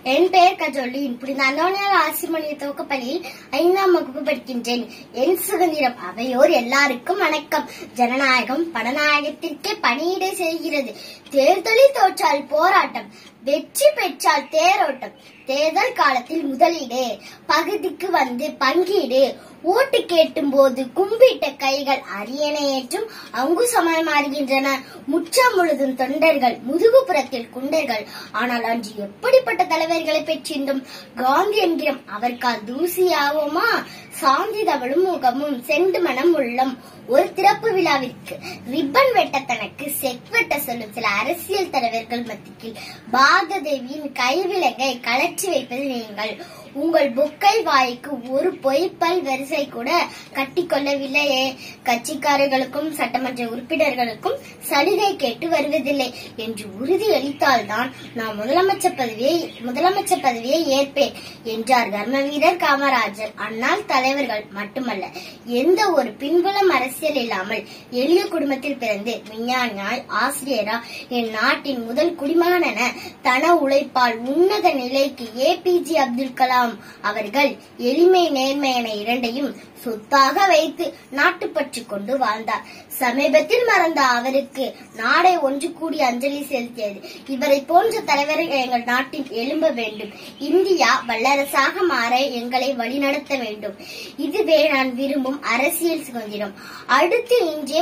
என் பெயர் கஜோலின். புனித அந்தோனியார் ஆசிர்மணிய துவக்கப்பள்ளியில் 5ஆம் வகுப்பு படிக்கின்றேன். என் சுதந்திரம். அவையோர் எல்லாருக்கும் வணக்கம். ஜனநாயகம் பணநாயகத்திற்கே பணியிடை செய்கிறது. தேர்தலில் தோற்றால் போராட்டம், வெற்றி பெற்றால் தேரோட்டம். தேர்தல் காலத்தில் முதலீடு, பகுதிக்கு வந்து பங்கீடு, ஓட்டு கேட்டும் போது கும்பிட்ட கைகள் அரியணை ஏற்றும் அங்குசமாய் மாறுகின்றன. முற்றம் முழுதும் தொண்டர்கள், முதுகுப்புறத்தில் குண்டர்கள். ஆனால் அன்று எப்படிப்பட்ட தலைவர்களை பெற்றிருந்தோம். காந்தி என்கிறோம், அவர்கால் தூசியாவோமா? சாந்தி தவழும் முகமும் செண்டு மனம் உள்ளம். ஒரு திறப்பு விழாவிற்கு ரிப்பன் வெட்ட தனக்கு செக் வெட்ட சொல்லும் சில அரசியல் தலைவர்கள் மத்தியில் பாரத தேவியின் கைவிலங்கை கலற்றி வைப்பது நீங்கள். உங்கள் பொக்கை வாய்க்கு ஒரு பொய்ப்பல் வரிசை கூட கட்டிக்கொள்ளவில்லையே. கட்சிக்காரர்களுக்கும் சட்டமன்ற உறுப்பினர்களுக்கும் சலுகை கேட்டு வருவதில்லை என்று உறுதி அளித்தால்தான் நான் முதலமைச்சர் பதவியை ஏற்பேன் என்றார் கர்ம வீரர் காமராஜர். அந்நாள் தலைவர்கள் மட்டுமல்ல, எந்த ஒரு பின்புலம் அரசியல் இல்லாமல் எளிய குடும்பத்தில் பிறந்து விஞ்ஞானியாய் ஆசிரியரா என் நாட்டின் முதல் குடிமகன் என தன உழைப்பால் உன்னத நிலைக்கு APJ அப்துல் கலாம் அவர்கள் எளிமை நேர்மை என இரண்டையும் சொத்தாக வைத்து நாட்டுப்பற்று கொண்டு வாழ்ந்தார். சமீபத்தில் மறந்த அவருக்கு நாடே ஒன்று கூடி அஞ்சலி செலுத்தியது. இவரை போன்ற தலைவர்கள் எங்கள் நாட்டில் எழும்ப வேண்டும். இந்தியா வல்லரசாக மாற எங்களை வழிநடத்த வேண்டும். இதுவே நான் விரும்பும் அரசியல் சுதந்திரம். அடுத்து இன்றைய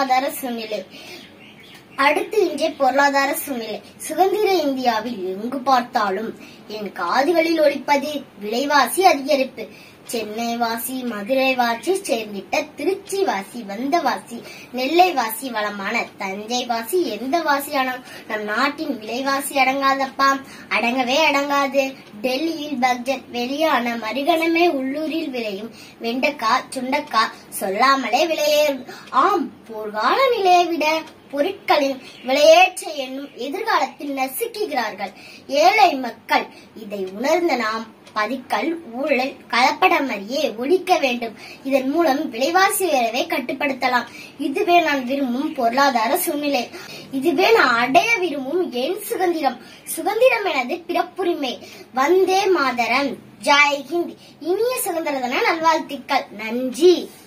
பொருளாதார சூழ்நிலை. சுதந்திர இந்தியாவில் எங்கு பார்த்தாலும் என் காதுகளில் ஒலிப்பது விலைவாசி அதிகரிப்பு. சென்னை வாசி, மதுரை வாசி சேர்ந்திட்ட திருச்சி வாசி, வந்தவாசி, நெல்லை வாசி, வளமான தஞ்சை வாசி, எந்த வாசியானால் நம் நாட்டின் விலைவாசி அடங்காதப்பா, அடங்கவே அடங்காது. டெல்லியில் பட்ஜெட் வெளியான மறுகணமே உள்ளூரில் விளையும் வெண்டைக்காய், சுண்டக்காய் சொல்லாமலே விலையேறும். ஆம், போர்க்கால நிலையை விட பொருட்களின் விலையேற்ற எண்ணும் எதிர்காலத்தில் நசுக்குகிறார்கள் ஏழை மக்கள். இதை உணர்ந்த நாம் பதுக்கல், ஊழல், கலப்படம் அறியே ஒழிக்க வேண்டும். இதன் மூலம் விலைவாசி உயர்வை கட்டுப்படுத்தலாம். இதுவே நான் விரும்பும் பொருளாதார சூழ்நிலை. இதுவே நான் அடைய விரும்பும் என் சுதந்திரம். சுதந்திரம் எனது பிறப்புரிமை. வந்தே மாதரம். ஜெய் ஹிந்த். இனிய சுதந்திர தின நல்வாழ்த்துக்கள். நன்றி.